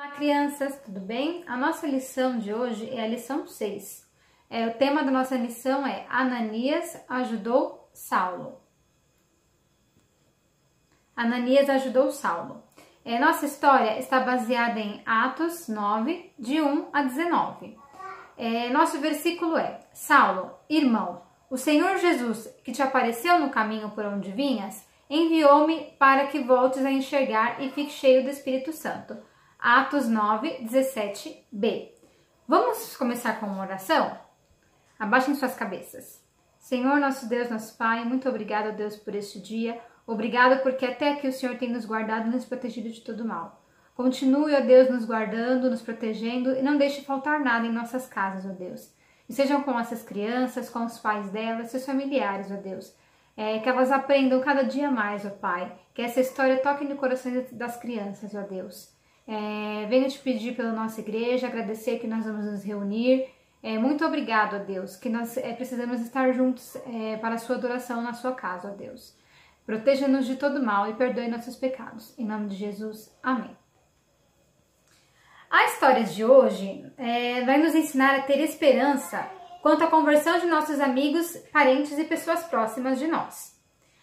Olá, crianças, tudo bem? A nossa lição de hoje é a lição 6. O tema da nossa lição é Ananias ajudou Saulo. Ananias ajudou Saulo. Nossa história está baseada em Atos 9, de 1 a 19. Nosso versículo é: Saulo, irmão, o Senhor Jesus, que te apareceu no caminho por onde vinhas, enviou-me para que voltes a enxergar e fique cheio do Espírito Santo. Atos 9, 17b. Vamos começar com uma oração? Abaixem suas cabeças. Senhor, nosso Deus, nosso Pai, muito obrigado, Deus, por este dia. Obrigado porque até aqui o Senhor tem nos guardado e nos protegido de todo mal. Continue, ó Deus, nos guardando, nos protegendo e não deixe faltar nada em nossas casas, ó Deus. E sejam com essas crianças, com os pais delas, seus familiares, ó Deus. Que elas aprendam cada dia mais, ó Pai. Que essa história toque no coração das crianças, ó Deus. Venho te pedir pela nossa igreja, agradecer que nós vamos nos reunir. Muito obrigado, ó Deus, que nós precisamos estar juntos para a sua adoração na sua casa, ó Deus. Proteja-nos de todo mal e perdoe nossos pecados. Em nome de Jesus, amém. A história de hoje vai nos ensinar a ter esperança quanto à conversão de nossos amigos, parentes e pessoas próximas de nós.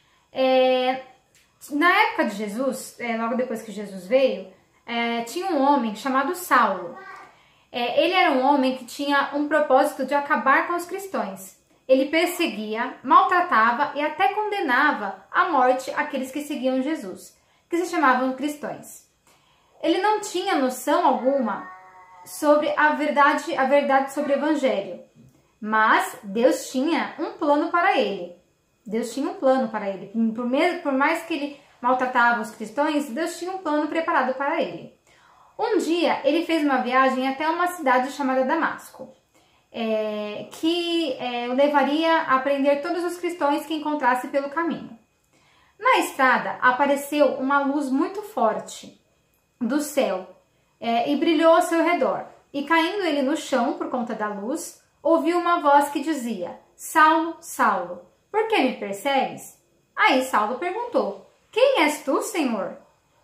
Na época de Jesus, logo depois que Jesus veio, tinha um homem chamado Saulo. Ele era um homem que tinha um propósito de acabar com os cristãos. Ele perseguia, maltratava e até condenava à morte aqueles que seguiam Jesus, que se chamavam cristãos. Ele não tinha noção alguma sobre a verdade sobre o evangelho, mas Deus tinha um plano para ele. Deus tinha um plano para ele. Por mais que ele maltratava os cristãos, Deus tinha um plano preparado para ele. Um dia, ele fez uma viagem até uma cidade chamada Damasco, que o levaria a prender todos os cristãos que encontrasse pelo caminho. Na estrada, apareceu uma luz muito forte do céu e brilhou ao seu redor. E caindo ele no chão por conta da luz, ouviu uma voz que dizia: Saulo, Saulo, por que me persegues? Aí Saulo perguntou: Quem és tu, Senhor?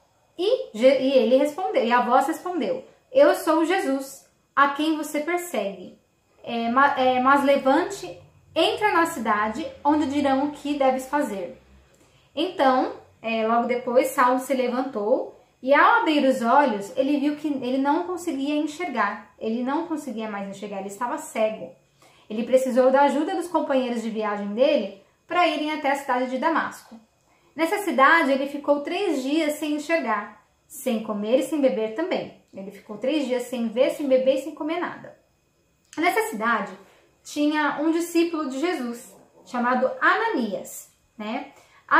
E a voz respondeu: Eu sou Jesus, a quem você persegue. Mas levante, entra na cidade, onde dirão o que deves fazer. Então, logo depois, Saulo se levantou e, ao abrir os olhos, ele viu que ele não conseguia enxergar. Ele não conseguia mais enxergar, ele estava cego. Ele precisou da ajuda dos companheiros de viagem dele para irem até a cidade de Damasco. Nessa cidade, ele ficou 3 dias sem enxergar, sem comer e sem beber também. Ele ficou 3 dias sem ver, sem beber e sem comer nada. Nessa cidade, tinha um discípulo de Jesus, chamado Ananias, né?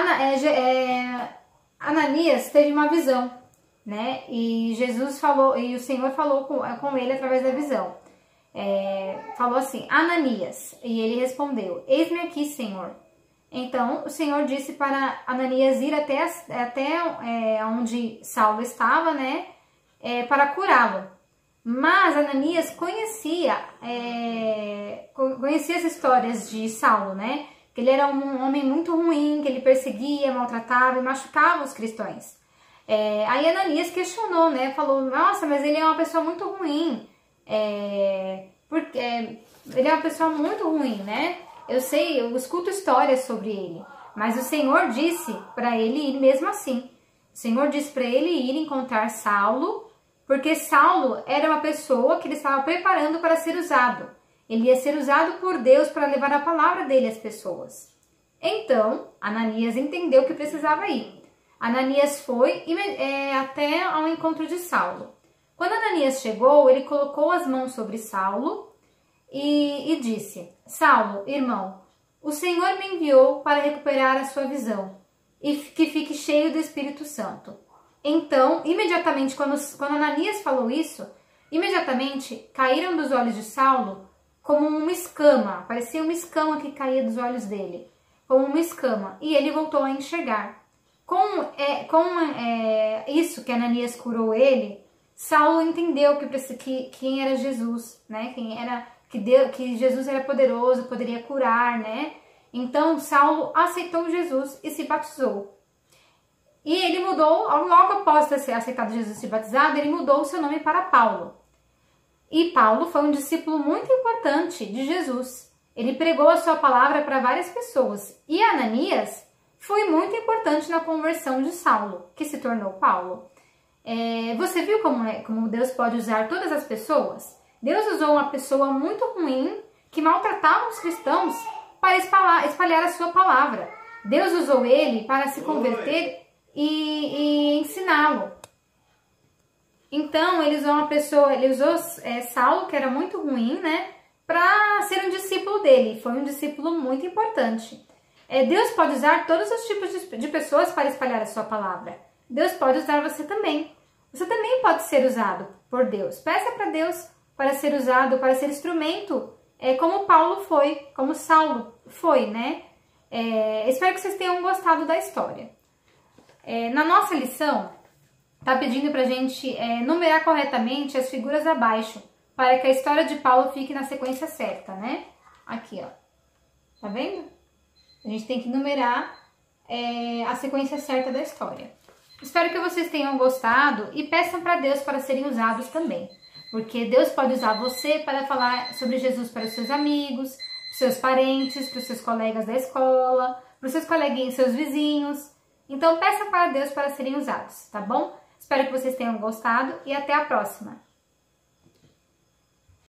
Ananias teve uma visão, né? E Jesus falou, e o Senhor falou com ele através da visão. Falou assim: Ananias. E ele respondeu: Eis-me aqui, Senhor. Então, o Senhor disse para Ananias ir até onde Saulo estava, né, para curá-lo. Mas Ananias conhecia as histórias de Saulo, né, que ele era um homem muito ruim, que ele perseguia, maltratava e machucava os cristãos. Aí Ananias questionou, né, falou: Nossa, mas ele é uma pessoa muito ruim, porque ele é uma pessoa muito ruim, né? Eu escuto histórias sobre ele, mas o Senhor disse para ele ir mesmo assim. O Senhor disse para ele ir encontrar Saulo, porque Saulo era uma pessoa que ele estava preparando para ser usado. Ele ia ser usado por Deus para levar a palavra dele às pessoas. Então, Ananias entendeu que precisava ir. Ananias foi até ao encontro de Saulo. Quando Ananias chegou, ele colocou as mãos sobre Saulo e disse: Saulo, irmão, o Senhor me enviou para recuperar a sua visão e que fique cheio do Espírito Santo. Então, imediatamente, quando Ananias falou isso, imediatamente caíram dos olhos de Saulo como uma escama, parecia uma escama que caía dos olhos dele, como uma escama, e ele voltou a enxergar. Com isso que Ananias curou ele, Saulo entendeu quem era Jesus, né? Que Jesus era poderoso, poderia curar, né? Então Saulo aceitou Jesus e se batizou. E ele mudou, logo após ter aceitado Jesus e se batizado, ele mudou o seu nome para Paulo. E Paulo foi um discípulo muito importante de Jesus. Ele pregou a sua palavra para várias pessoas. E Ananias foi muito importante na conversão de Saulo, que se tornou Paulo. Você viu como Deus pode usar todas as pessoas? Deus usou uma pessoa muito ruim, que maltratava os cristãos, para espalhar a sua palavra. Deus usou ele para se converter e ensiná-lo. Então, ele usou Saulo, que era muito ruim, né, para ser um discípulo dele. Foi um discípulo muito importante. Deus pode usar todos os tipos de pessoas para espalhar a sua palavra. Deus pode usar você também. Você também pode ser usado por Deus. Peça para Deus para ser usado, para ser instrumento, como Paulo foi, como Saulo foi, né? Espero que vocês tenham gostado da história. Na nossa lição, tá pedindo pra gente numerar corretamente as figuras abaixo, para que a história de Paulo fique na sequência certa, né? Aqui, ó. Tá vendo? A gente tem que numerar a sequência certa da história. Espero que vocês tenham gostado e peçam para Deus para serem usados também. Porque Deus pode usar você para falar sobre Jesus para os seus amigos, para os seus parentes, para os seus colegas da escola, para os seus coleguinhas, seus vizinhos. Então peça para Deus para serem usados, tá bom? Espero que vocês tenham gostado e até a próxima!